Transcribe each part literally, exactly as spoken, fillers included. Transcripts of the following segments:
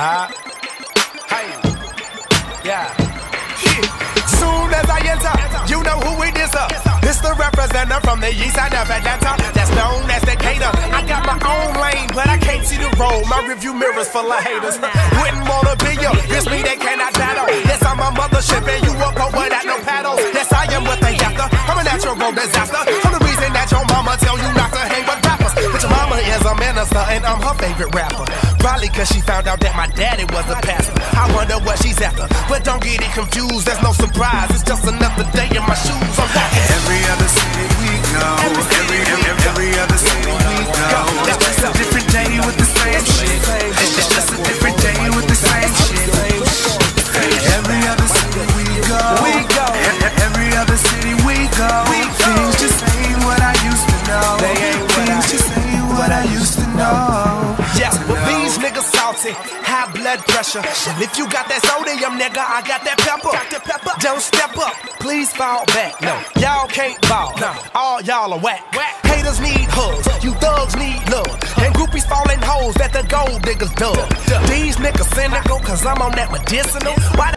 Uh, hey, yeah. Soon as I enter, you know who it is. Uh. This the representative from the east side of Atlanta, that's known as the Gator. I got my own lane, but I can't see the road. My review mirrors full of haters. Wouldn't wanna be you, this me they cannot battle. Yes, I'm a mothership and you walk over without no paddle. Yes, I am what they after. I'm a natural disaster. I'm the reason that your mama tell you not to hang with rappers. But your mama is a minister and I'm her favorite rapper. Probably cause she found out that my daddy was a pastor. I wonder what she's after, but don't get it confused. There's no surprise, it's just another day in my shoes. I'm rocking. Every other city we go, every, every, every, every other city we go. It's just a different day with the same shit. It's just a different day with the same shit. Every other city we go, we go. Every other city we go. Things just ain't what I used to know. Things just ain't what I used to know. Yeah, well these niggas salty, high blood pressure. And if you got that sodium, nigga, I got that pepper. Don't step up, please fall back. No, y'all can't ball. No, all y'all are whack. Haters need hugs, you thugs need love. And groupies falling hoes that the gold diggers dug. These niggas cynical, cause I'm on that medicinal. Why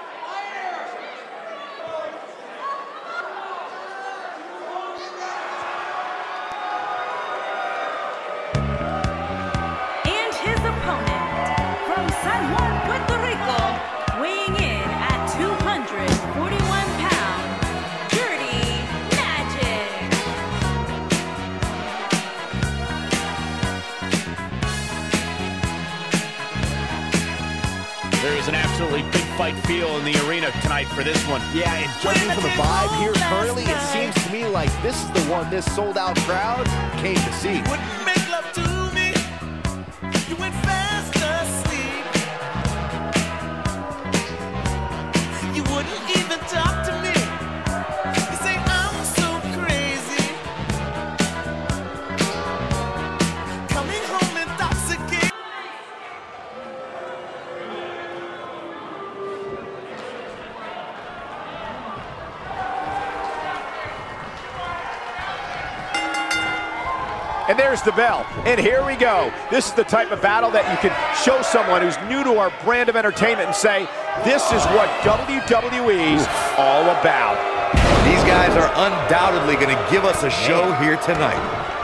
San Juan, Puerto Rico, weighing in at two hundred forty-one pounds, Dirty Magic. There is an absolutely big fight feel in the arena tonight for this one. Yeah, and judging from the vibe here currently, it seems to me like this is the one this sold-out crowd came to see. You wouldn't make love to me. You went fast asleep. You wouldn't even talk to me. You say I'm so crazy. Coming home intoxicated. And there's the bell, and here we go. This is the type of battle that you can show someone who's new to our brand of entertainment and say, this is what W W E's all about. These guys are undoubtedly going to give us a show here tonight.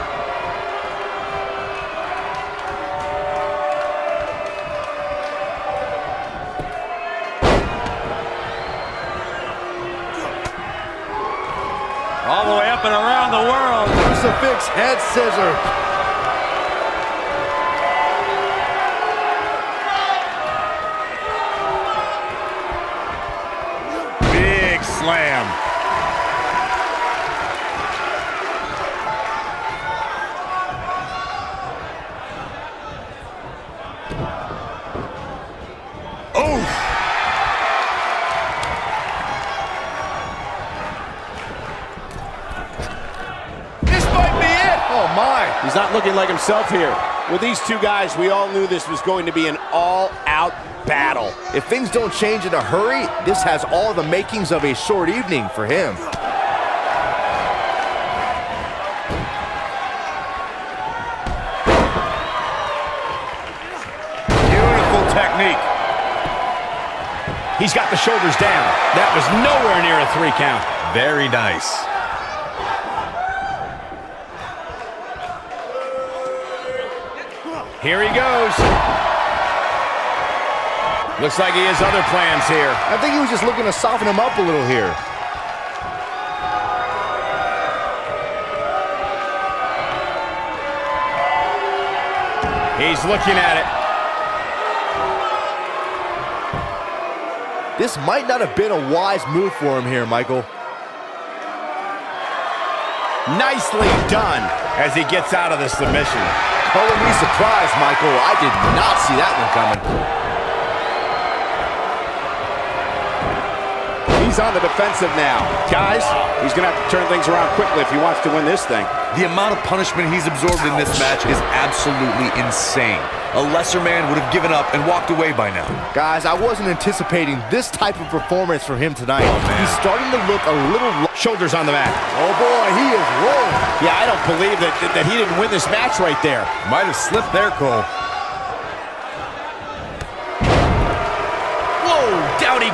All the way up and around the world. Crucifix head scissor. Big slam. Oh! Oh my! He's not looking like himself here. With these two guys, we all knew this was going to be an all-out battle. If things don't change in a hurry, this has all the makings of a short evening for him. Beautiful technique. He's got the shoulders down. That was nowhere near a three count. Very nice. Here he goes. Looks like he has other plans here. I think he was just looking to soften him up a little here. He's looking at it. This might not have been a wise move for him here, Michael. Nicely done as he gets out of the submission. Calling me surprised, Michael. I did not see that one coming. He's on the defensive now. Guys, he's going to have to turn things around quickly if he wants to win this thing. The amount of punishment he's absorbed in this match is absolutely insane. A lesser man would have given up and walked away by now. Guys, I wasn't anticipating this type of performance from him tonight. Oh, man. He's starting to look a little... Shoulders on the mat. Oh, boy, he is rolling. Yeah, I don't believe that, that he didn't win this match right there. Might have slipped there, Cole.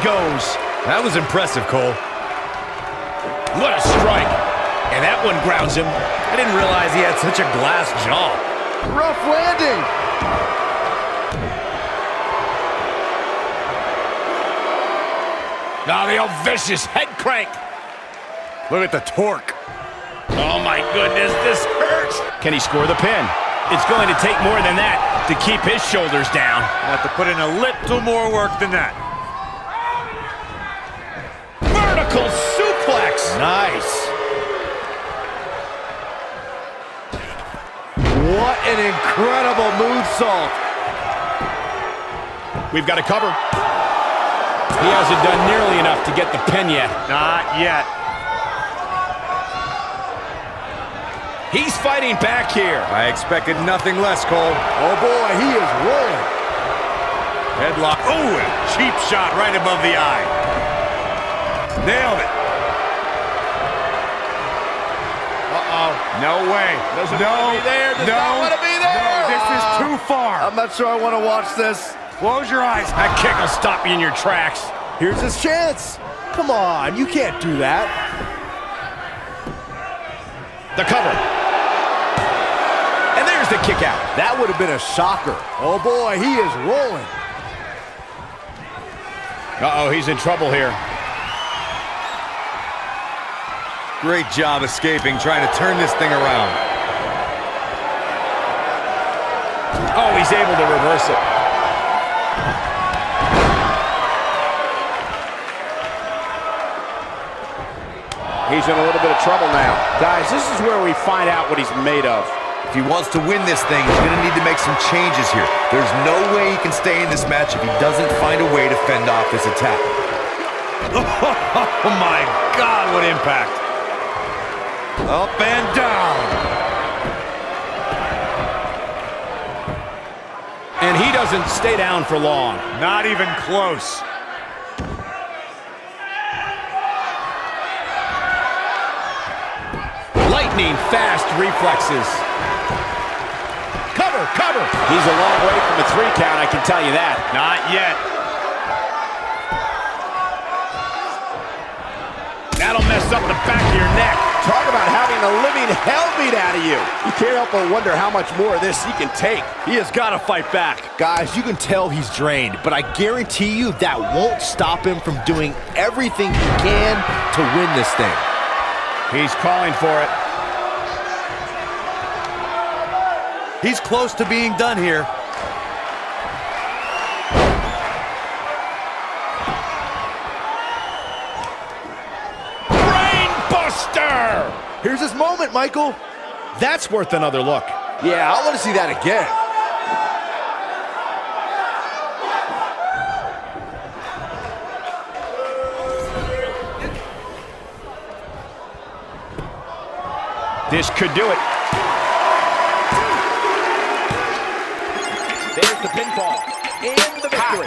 goes. That was impressive, Cole. What a strike. And that one grounds him. I didn't realize he had such a glass jaw. Rough landing. Now the old vicious head crank. Look at the torque. Oh my goodness, this hurts. Can he score the pin? It's going to take more than that to keep his shoulders down. Have to put in a little more work than that. Vertical suplex. Nice. What an incredible moonsault. We've got to cover. He hasn't done nearly enough to get the pin yet. Not yet. He's fighting back here. I expected nothing less, Cole. Oh boy, he is rolling. Headlock. Oh, a cheap shot right above the eye. Nailed it. Uh-oh. No way. Doesn't no, want to be there. Does no, not want to be there. No, this is too far. I'm not sure I want to watch this. Close your eyes. That kick will stop you in your tracks. Here's his chance. Come on, you can't do that. The cover. And there's the kick out. That would have been a shocker. Oh boy, he is rolling. Uh-oh, he's in trouble here. Great job escaping, trying to turn this thing around. Oh, he's able to reverse it. He's in a little bit of trouble now. Guys, this is where we find out what he's made of. If he wants to win this thing, he's going to need to make some changes here. There's no way he can stay in this match if he doesn't find a way to fend off this attack. Oh my God, what impact. Up and down. And he doesn't stay down for long. Not even close. Lightning fast reflexes. Cover, cover. He's a long way from a three count, I can tell you that. Not yet. That'll mess up the back of your neck. Talk about having the living hell beat out of you. You can't help but wonder how much more of this he can take. He has got to fight back. Guys, you can tell he's drained, but I guarantee you that won't stop him from doing everything he can to win this thing. He's calling for it. He's close to being done here. Brainbuster! Here's his moment, Michael. That's worth another look. Yeah, I want to see that again. This could do it. There's the pinfall and the victory.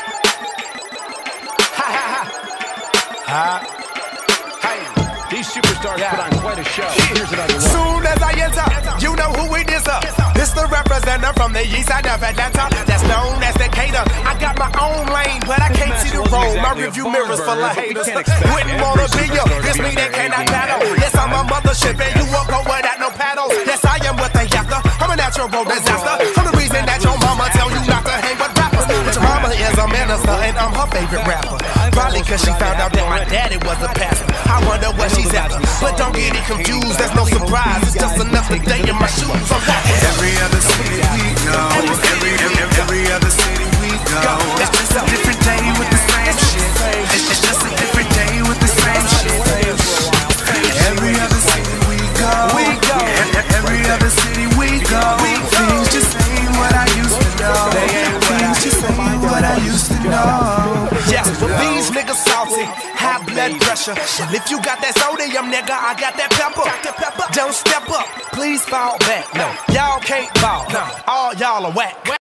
Ha ha ha. Ha. Hey, these superstars yeah. put on quite a show. Here's another one. Soon as I enter, you know who it is. Uh. This the representative from the east side of Atlanta. That's known as Decatur. I got my own lane, but I can't see the road. My review mirrors full of haters. Wouldn't wanna be you. It's me that cannot battle. Yes, I'm a mothership, and you won't go without no paddles. Yes, I am what they after. I'm a natural disaster. I'm the reason that your mama tell you not to hang with rappers. But your mama is a minister, and I'm her favorite rapper. Probably cause she found out that my daddy was a pastor. I wonder what she's after. But don't get it confused, there's no surprise. It's just another day in my shoes. I'm rapping. Every other city we go, every, every, every other city we go. It's just a different day with the same shit. It's just a different day with the same shit. Every other city we go, we go. Every other city we go. Things just ain't what I used to know. Things just ain't what I used to know. Yes, but these niggas salty, high blood pressure. Well, if you got that sodium, nigga, I got that pepper. Don't step up, please fall back. No, y'all can't ball. All y'all are whack.